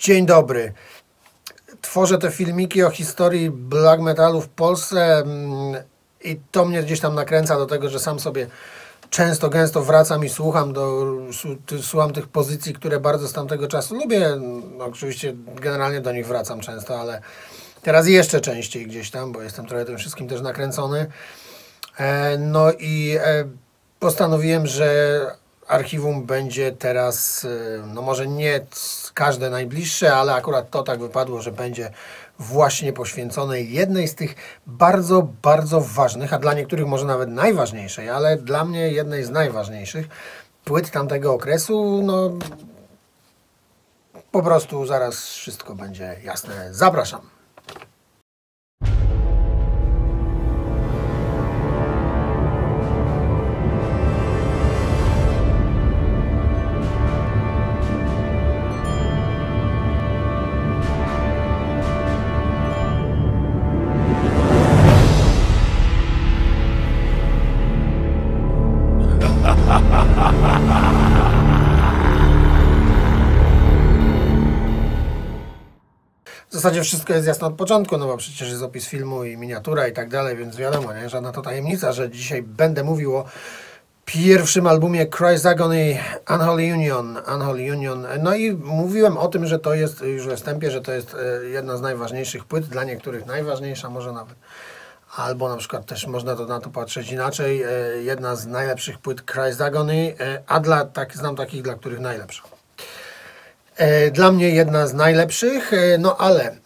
Dzień dobry. Tworzę te filmiki o historii black metalu w Polsce i to mnie gdzieś tam nakręca do tego, że sam sobie często, gęsto wracam i słucham tych pozycji, które bardzo z tamtego czasu lubię. No, oczywiście generalnie do nich wracam często, ale teraz jeszcze częściej gdzieś tam, bo jestem trochę tym wszystkim też nakręcony. No i postanowiłem, że archiwum będzie teraz, no może nie każde najbliższe, ale akurat to tak wypadło, że będzie właśnie poświęcone jednej z tych bardzo, bardzo ważnych, a dla niektórych może nawet najważniejszej, ale dla mnie jednej z najważniejszych płyt tamtego okresu. No po prostu zaraz wszystko będzie jasne. Zapraszam. W zasadzie wszystko jest jasne od początku, no bo przecież jest opis filmu i miniatura i tak dalej, więc wiadomo, nie? Żadna to tajemnica, że dzisiaj będę mówił o pierwszym albumie Christ's Agony, Unholy Union. No i mówiłem o tym, że to jest, już we wstępie, że to jest jedna z najważniejszych płyt, dla niektórych najważniejsza może nawet. Albo na przykład też można na to patrzeć inaczej, jedna z najlepszych płyt Christ's Agony, a znam takich, dla których najlepsza. Dla mnie jedna z najlepszych, no ale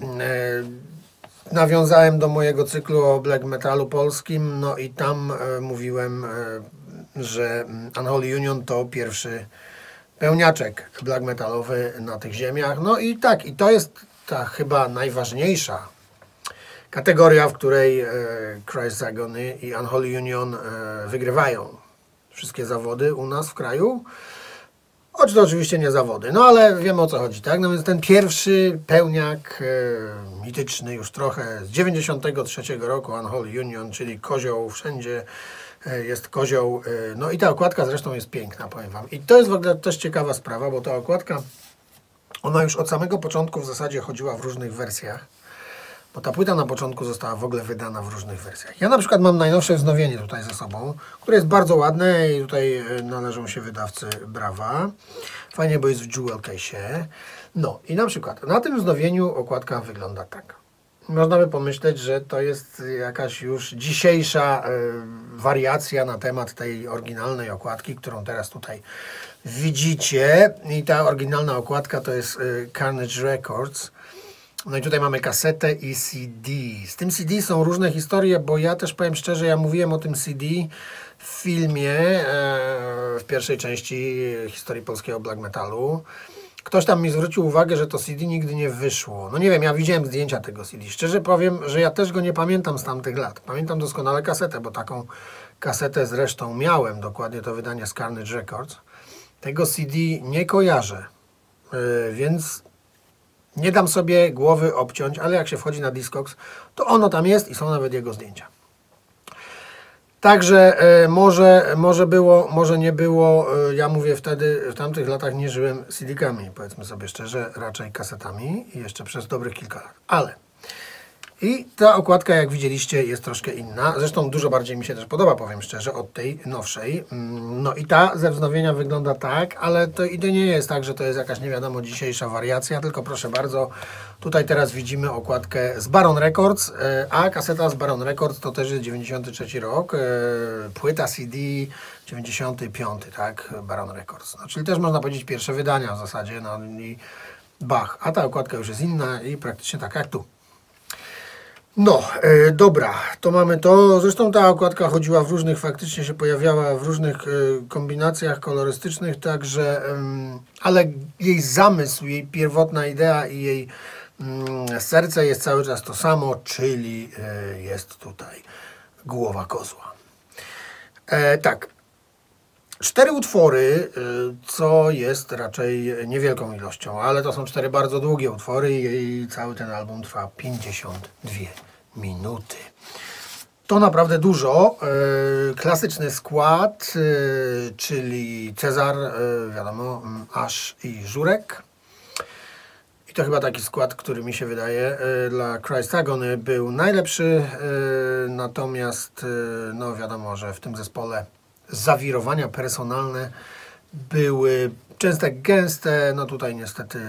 nawiązałem do mojego cyklu o black metalu polskim, no i tam mówiłem, że Unholy Union to pierwszy pełniaczek black metalowy na tych ziemiach. No i tak, i to jest ta chyba najważniejsza kategoria, w której Christ's Agony i Unholy Union wygrywają wszystkie zawody u nas w kraju. Choć to oczywiście nie zawody, no ale wiemy, o co chodzi, tak? No więc ten pierwszy pełniak mityczny już trochę z 93 roku, Unholy Union, czyli kozioł, wszędzie jest kozioł. No i ta okładka zresztą jest piękna, powiem wam. I to jest w ogóle też ciekawa sprawa, bo ta okładka, ona już od samego początku w zasadzie chodziła w różnych wersjach. Bo ta płyta na początku została w ogóle wydana w różnych wersjach. Ja na przykład mam najnowsze wznowienie tutaj ze sobą, które jest bardzo ładne i tutaj należą się wydawcy brawa. Fajnie, bo jest w jewel case'ie. No i na przykład na tym wznowieniu okładka wygląda tak. Można by pomyśleć, że to jest jakaś już dzisiejsza wariacja na temat tej oryginalnej okładki, którą teraz tutaj widzicie. I ta oryginalna okładka to jest Carnage Records. No i tutaj mamy kasetę i CD. Z tym CD są różne historie, bo ja też powiem szczerze, ja mówiłem o tym CD w filmie, w pierwszej części historii polskiego black metalu. Ktoś tam mi zwrócił uwagę, że to CD nigdy nie wyszło. No nie wiem, ja widziałem zdjęcia tego CD. Szczerze powiem, że ja też go nie pamiętam z tamtych lat. Pamiętam doskonale kasetę, bo taką kasetę zresztą miałem, dokładnie to wydanie z Carnage Records. Tego CD nie kojarzę, więc nie dam sobie głowy obciąć, ale jak się wchodzi na Discogs, to ono tam jest i są nawet jego zdjęcia. Także może było, może nie było. Ja mówię wtedy, w tamtych latach nie żyłem CD-kami, powiedzmy sobie szczerze, raczej kasetami i jeszcze przez dobrych kilka lat. Ale i ta okładka, jak widzieliście, jest troszkę inna. Zresztą dużo bardziej mi się też podoba, powiem szczerze, od tej nowszej. No i ta ze wznowienia wygląda tak, ale to nie jest tak, że to jest jakaś nie wiadomo dzisiejsza wariacja, tylko proszę bardzo, tutaj teraz widzimy okładkę z Baron Records, a kaseta z Baron Records to też jest 93 rok, płyta CD 95, tak, Baron Records. No, czyli też można powiedzieć pierwsze wydania w zasadzie, no i bach, a ta okładka już jest inna i praktycznie taka jak tu. No, dobra, to mamy to. Zresztą ta okładka chodziła w różnych, faktycznie się pojawiała w różnych kombinacjach kolorystycznych, także, ale jej zamysł, jej pierwotna idea i jej serce jest cały czas to samo, czyli jest tutaj głowa kozła. Tak. 4 utwory, co jest raczej niewielką ilością, ale to są 4 bardzo długie utwory i cały ten album trwa 52 minuty. To naprawdę dużo. Klasyczny skład, czyli Cezar, wiadomo, Ash i Żurek. I to chyba taki skład, który mi się wydaje dla Christ Agony był najlepszy, natomiast no wiadomo, że w tym zespole zawirowania personalne były często gęste, no tutaj niestety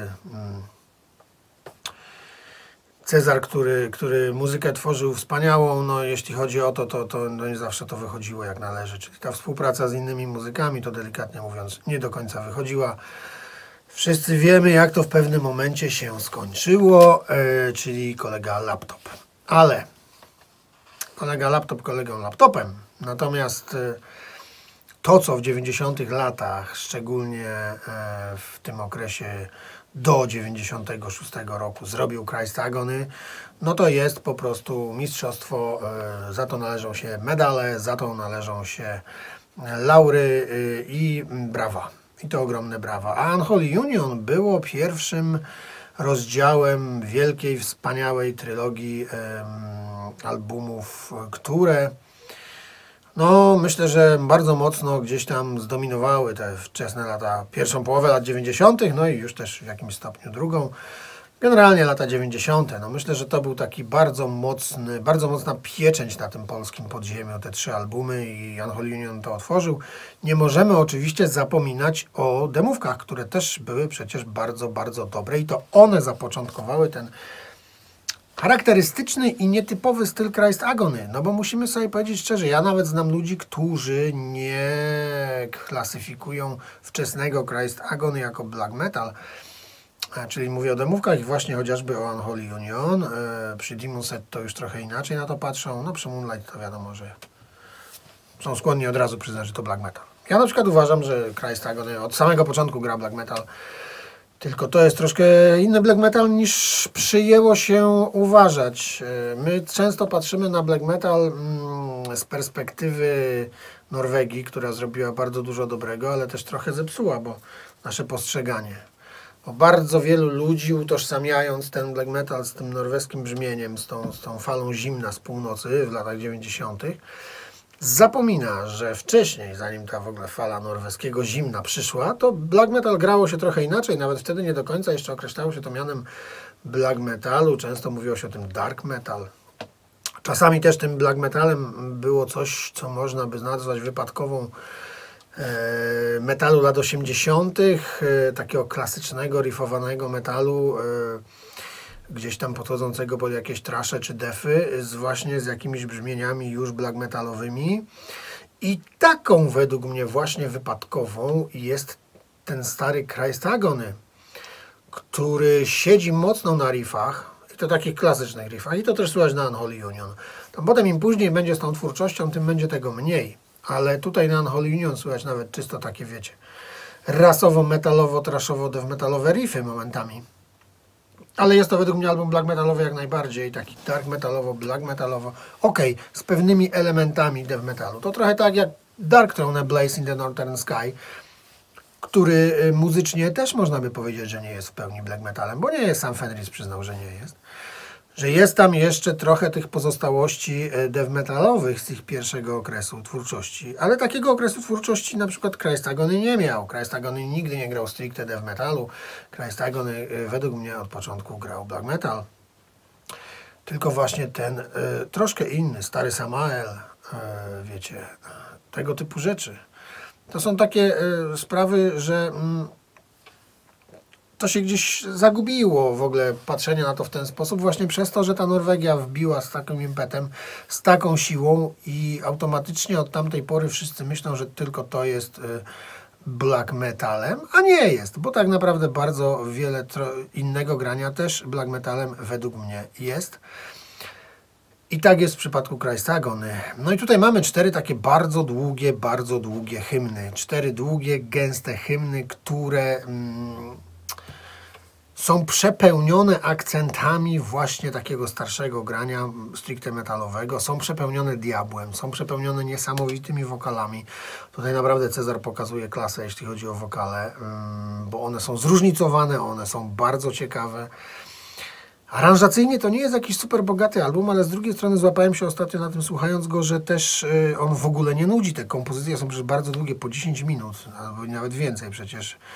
Cezar, który muzykę tworzył wspaniałą, no jeśli chodzi o to no nie zawsze to wychodziło jak należy, czyli ta współpraca z innymi muzykami to delikatnie mówiąc nie do końca wychodziła. Wszyscy wiemy, jak to w pewnym momencie się skończyło, czyli kolega laptop. Ale kolega laptop kolegą laptopem, natomiast to, co w 90 latach, szczególnie w tym okresie do 96 roku zrobił Christ Agony, no to jest po prostu mistrzostwo, za to należą się medale, za to należą się laury i brawa. I to ogromne brawa. A Unholy Union było pierwszym rozdziałem wielkiej, wspaniałej trylogii albumów, które no myślę, że bardzo mocno gdzieś tam zdominowały te wczesne lata, pierwszą połowę lat 90., no i już też w jakimś stopniu drugą. Generalnie lata 90. No myślę, że to był taki bardzo mocna pieczęć na tym polskim podziemiu, te 3 albumy i Unholy Union to otworzył. Nie możemy oczywiście zapominać o demówkach, które też były przecież bardzo, bardzo dobre i to one zapoczątkowały ten charakterystyczny i nietypowy styl Christ Agony, no bo musimy sobie powiedzieć szczerze, ja nawet znam ludzi, którzy nie klasyfikują wczesnego Christ Agony jako black metal, czyli mówię o demówkach i właśnie chociażby o Unholy Union. Przy Demon Set to już trochę inaczej na to patrzą. No przy Moonlight to wiadomo, że są skłonni od razu przyznać, że to black metal. Ja na przykład uważam, że Christ Agony od samego początku gra black metal. Tylko to jest troszkę inny black metal niż przyjęło się uważać. My często patrzymy na black metal z perspektywy Norwegii, która zrobiła bardzo dużo dobrego, ale też trochę zepsuła, bo nasze postrzeganie. Bo bardzo wielu ludzi utożsamiając ten black metal z tym norweskim brzmieniem, z tą falą zimna z północy w latach 90., zapomina, że wcześniej, zanim ta w ogóle fala norweskiego zimna przyszła, to black metal grało się trochę inaczej. Nawet wtedy nie do końca jeszcze określało się to mianem black metalu. Często mówiło się o tym dark metal. Czasami też tym black metalem było coś, co można by nazwać wypadkową metalu lat 80., takiego klasycznego, riffowanego metalu, gdzieś tam podchodzącego pod jakieś trasze czy defy, właśnie z jakimiś brzmieniami już black metalowymi. I taką według mnie właśnie wypadkową jest ten stary Christ Agony, który siedzi mocno na riffach, i to takich klasycznych riffach, i to też słychać na Unholy Union. Tam potem im później będzie z tą twórczością, tym będzie tego mniej. Ale tutaj na Unholy Union słychać nawet czysto takie, wiecie, rasowo, metalowo, trashowo, death metalowe riffy momentami. Ale jest to według mnie album black metalowy jak najbardziej, taki dark metalowo, black metalowo, okej, z pewnymi elementami death metalu. To trochę tak jak Dark Throne Blaze in the Northern Sky, który muzycznie też można by powiedzieć, że nie jest w pełni black metalem, bo nie jest, sam Fenris przyznał, że nie jest. Że jest tam jeszcze trochę tych pozostałości death metalowych z ich pierwszego okresu twórczości, ale takiego okresu twórczości na przykład Christ Agony nie miał. Christ Agony nigdy nie grał stricte death metalu. Christ Agony według mnie od początku grał black metal. Tylko właśnie ten troszkę inny, stary Samael, wiecie, tego typu rzeczy. To są takie sprawy, że to się gdzieś zagubiło w ogóle patrzenie na to w ten sposób, właśnie przez to, że ta Norwegia wbiła z takim impetem, z taką siłą i automatycznie od tamtej pory wszyscy myślą, że tylko to jest black metalem, a nie jest, bo tak naprawdę bardzo wiele innego grania też black metalem według mnie jest. I tak jest w przypadku Christ Agony. No i tutaj mamy 4 takie bardzo długie hymny. 4 długie, gęste hymny, które są przepełnione akcentami właśnie takiego starszego grania stricte metalowego, są przepełnione diabłem, są przepełnione niesamowitymi wokalami. Tutaj naprawdę Cezar pokazuje klasę, jeśli chodzi o wokale, bo one są zróżnicowane, one są bardzo ciekawe. Aranżacyjnie to nie jest jakiś super bogaty album, ale z drugiej strony złapałem się ostatnio na tym, słuchając go, że też on w ogóle nie nudzi. Te kompozycje są przecież bardzo długie, po 10 minut, albo nawet więcej przecież.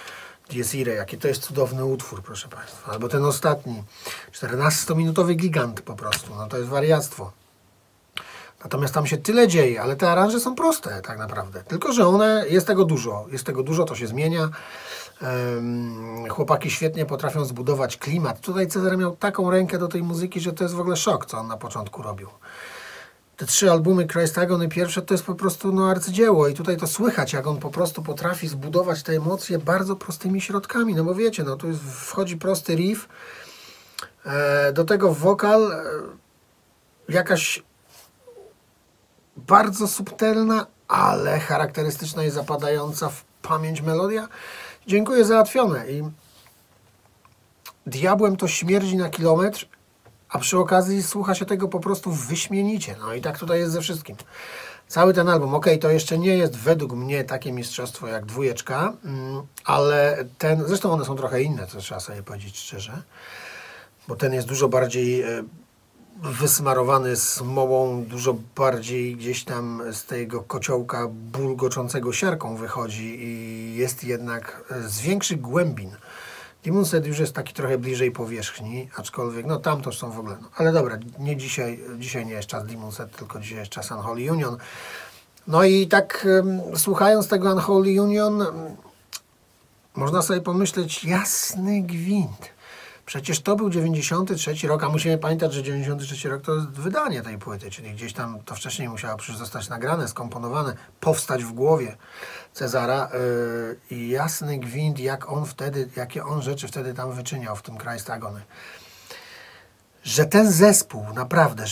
Dies Irae, jaki to jest cudowny utwór, proszę Państwa. Albo ten ostatni, 14-minutowy gigant po prostu, no to jest wariactwo. Natomiast tam się tyle dzieje, ale te aranże są proste tak naprawdę. Tylko że jest tego dużo, to się zmienia. Chłopaki świetnie potrafią zbudować klimat. Tutaj Cezar miał taką rękę do tej muzyki, że to jest w ogóle szok, co on na początku robił. Te 3 albumy Christ Agony pierwsze to jest po prostu arcydzieło i tutaj to słychać, jak on po prostu potrafi zbudować te emocje bardzo prostymi środkami, no bo wiecie, no tu wchodzi prosty riff, do tego wokal, jakaś bardzo subtelna, ale charakterystyczna i zapadająca w pamięć melodia. Dziękuję, załatwione. I diabłem to śmierdzi na kilometr, a przy okazji słucha się tego po prostu wyśmienicie. No i tak tutaj jest ze wszystkim. Cały ten album, to jeszcze nie jest według mnie takie mistrzostwo jak 2, ale zresztą one są trochę inne, to trzeba sobie powiedzieć szczerze, bo ten jest dużo bardziej wysmarowany smołą, dużo bardziej gdzieś tam z tego kociołka bulgoczącego siarką wychodzi i jest jednak z większych głębin. Demon Set już jest taki trochę bliżej powierzchni, aczkolwiek no tam to są w ogóle, no, ale dobra, nie dzisiaj nie jest czas Demon Set, tylko dzisiaj jest czas Unholy Union. No i tak słuchając tego Unholy Union można sobie pomyśleć, jasny gwint. Przecież to był 93 rok, a musimy pamiętać, że 93 rok to jest wydanie tej płyty, czyli gdzieś tam to wcześniej musiało przecież zostać nagrane, skomponowane, powstać w głowie Cezara i jasny gwint, jakie on rzeczy wtedy tam wyczyniał w tym Christ Agony. Że ten zespół, naprawdę,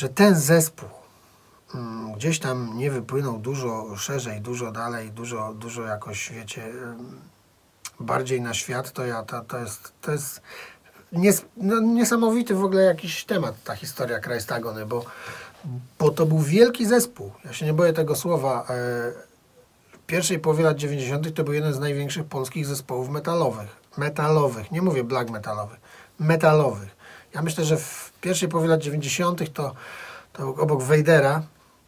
gdzieś tam nie wypłynął dużo szerzej, dużo dalej, dużo jakoś, wiecie, bardziej na świat, to jest niesamowity w ogóle jakiś temat, ta historia Christ Agony, bo to był wielki zespół. Ja się nie boję tego słowa. W pierwszej połowie lat 90. to był jeden z największych polskich zespołów metalowych. Nie mówię black metalowych. Ja myślę, że w pierwszej połowie lat 90. to obok Wejdera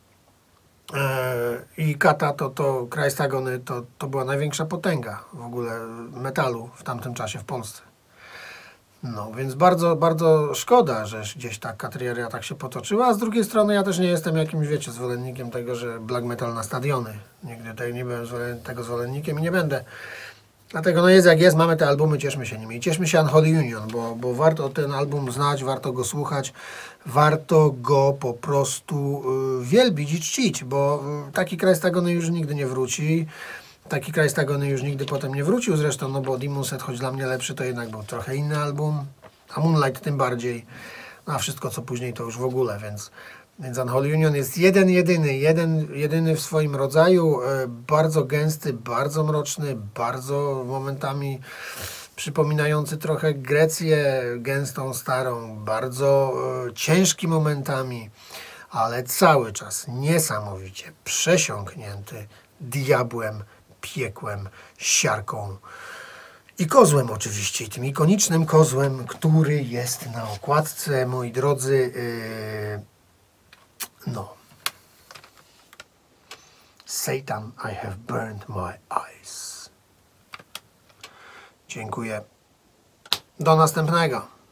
i Kata, to Christ Agony to była największa potęga w ogóle metalu w tamtym czasie w Polsce. No, więc bardzo, bardzo szkoda, że gdzieś ta karieria tak się potoczyła, a z drugiej strony ja też nie jestem jakimś, wiecie, zwolennikiem tego, że black metal na stadiony. Nigdy tutaj nie byłem tego zwolennikiem i nie będę. Dlatego no jest jak jest, mamy te albumy, cieszmy się nimi. I cieszmy się Unholy Union, bo warto ten album znać, warto go słuchać, warto go po prostu wielbić i czcić, bo taki Christ Agony już nigdy nie wróci. Taki Christ Agony już nigdy potem nie wrócił zresztą, no bo Demon Set, choć dla mnie lepszy, to jednak był trochę inny album, a Moonlight tym bardziej, no a wszystko co później to już w ogóle, więc Unholy Union jest jedyny w swoim rodzaju, bardzo gęsty, bardzo mroczny, bardzo momentami przypominający trochę Grecję gęstą, starą, bardzo ciężki momentami, ale cały czas niesamowicie przesiąknięty diabłem, piekłem, siarką i kozłem oczywiście, tym ikonicznym kozłem, który jest na okładce, moi drodzy, Satan, I have burned my eyes. Dziękuję. Do następnego.